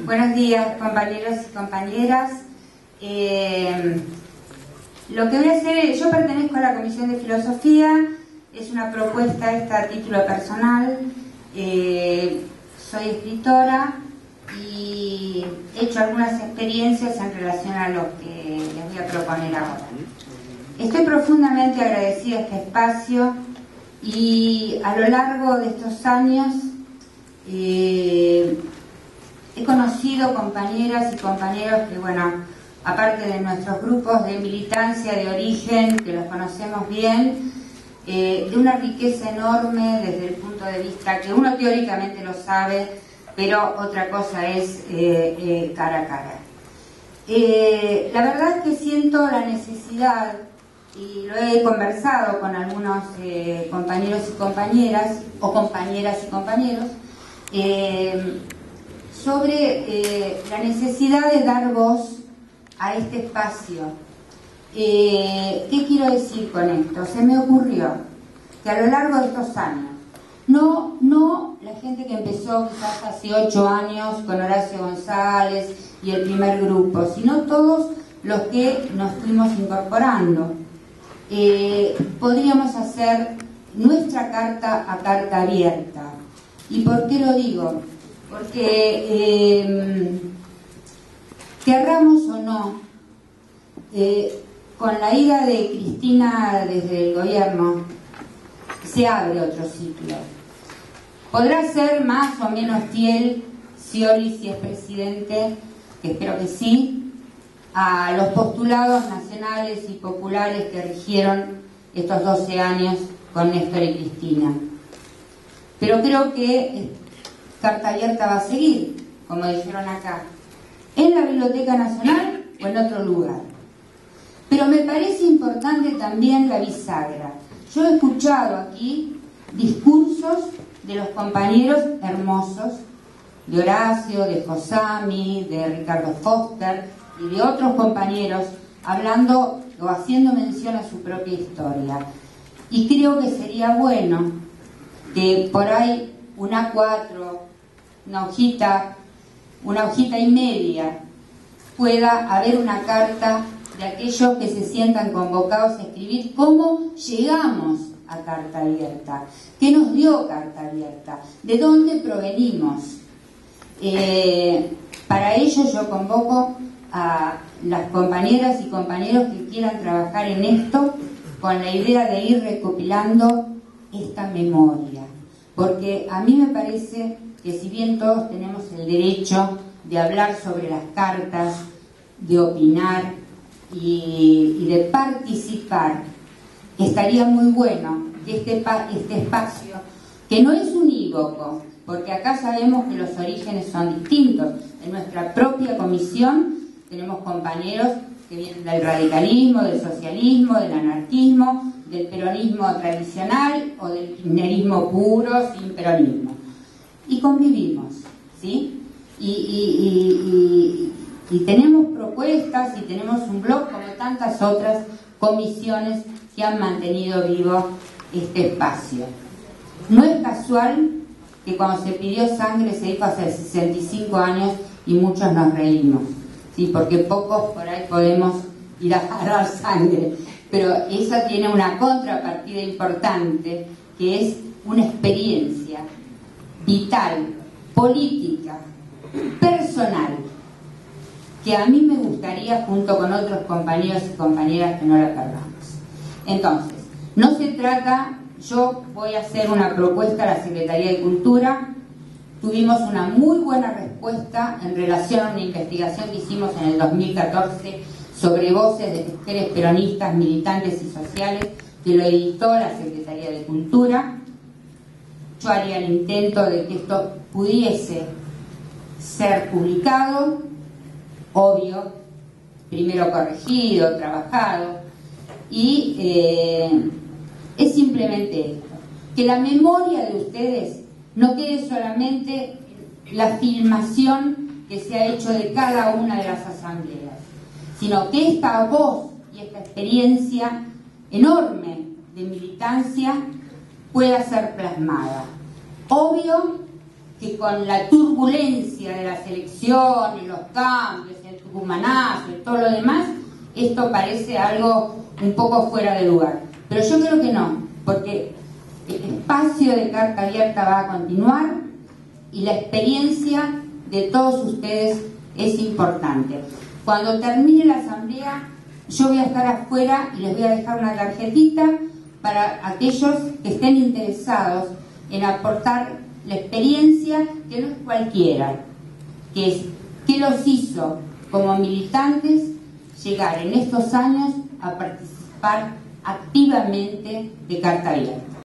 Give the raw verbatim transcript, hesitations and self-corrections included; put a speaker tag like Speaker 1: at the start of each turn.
Speaker 1: Buenos días, compañeros y compañeras. Eh, lo que voy a hacer, yo pertenezco a la Comisión de Filosofía, es una propuesta esta a título personal. Eh, soy escritora y he hecho algunas experiencias en relación a lo que les voy a proponer ahora. Estoy profundamente agradecida a este espacio y a lo largo de estos años eh, he conocido compañeras y compañeros que, bueno, aparte de nuestros grupos de militancia de origen, que los conocemos bien, eh, de una riqueza enorme desde el punto de vista que uno teóricamente lo sabe, pero otra cosa es eh, eh, cara a cara. Eh, la verdad es que siento la necesidad, y lo he conversado con algunos eh, compañeros y compañeras, o compañeras y compañeros, eh, sobre eh, la necesidad de dar voz a este espacio. Eh, ¿Qué quiero decir con esto? Se me ocurrió que a lo largo de estos años, no, no la gente que empezó quizás hace ocho años con Horacio González y el primer grupo, sino todos los que nos fuimos incorporando, eh, podríamos hacer nuestra carta a carta abierta. ¿Y por qué lo digo? Porque eh, querramos o no, eh, con la ida de Cristina desde el gobierno, se abre otro ciclo. Podrá ser más o menos fiel Scioli, si es presidente, que espero que sí, a los postulados nacionales y populares que rigieron estos doce años con Néstor y Cristina. Pero creo que carta abierta va a seguir, como dijeron acá, en la Biblioteca Nacional o en otro lugar. Pero me parece importante también la bisagra. Yo he escuchado aquí discursos de los compañeros hermosos, de Horacio, de Josami, de Ricardo Foster y de otros compañeros, hablando o haciendo mención a su propia historia. Y creo que sería bueno que por ahí un A cuatro, una hojita, una hojita y media, pueda haber una carta de aquellos que se sientan convocados a escribir cómo llegamos a carta abierta, qué nos dio carta abierta, de dónde provenimos. Eh, para ello yo convoco a las compañeras y compañeros que quieran trabajar en esto con la idea de ir recopilando esta memoria, porque a mí me parece que si bien todos tenemos el derecho de hablar sobre las cartas, de opinar y, y de participar, estaría muy bueno que este, este espacio, que no es unívoco, porque acá sabemos que los orígenes son distintos. En nuestra propia comisión tenemos compañeros que vienen del radicalismo, del socialismo, del anarquismo, del peronismo tradicional o del kirchnerismo puro sin peronismo. Y convivimos, ¿sí? Y, y, y, y, y tenemos propuestas y tenemos un blog como tantas otras comisiones que han mantenido vivo este espacio. No es casual que cuando se pidió sangre se dijo hace sesenta y cinco años y muchos nos reímos, ¿sí? Porque pocos por ahí podemos ir a dar sangre, pero eso tiene una contrapartida importante, que es una experiencia vital, política, personal, que a mí me gustaría, junto con otros compañeros y compañeras, que no la perdamos. Entonces, no se trata, yo voy a hacer una propuesta a la Secretaría de Cultura. Tuvimos una muy buena respuesta en relación a una investigación que hicimos en el dos mil catorce sobre voces de mujeres peronistas, militantes y sociales, que lo editó la Secretaría de Cultura. Yo haría el intento de que esto pudiese ser publicado, obvio, primero corregido, trabajado, y eh, es simplemente esto, que la memoria de ustedes no quede solamente la filmación que se ha hecho de cada una de las asambleas, sino que esta voz y esta experiencia enorme de militancia pueda ser plasmada. Obvio que con la turbulencia de las elecciones, los cambios, el tucumanazo y todo lo demás, esto parece algo un poco fuera de lugar. Pero yo creo que no, porque el espacio de Carta Abierta va a continuar y la experiencia de todos ustedes es importante. Cuando termine la asamblea, yo voy a estar afuera y les voy a dejar una tarjetita para aquellos que estén interesados en aportar la experiencia, que no es cualquiera, que es qué los hizo como militantes llegar en estos años a participar activamente de Carta Abierta.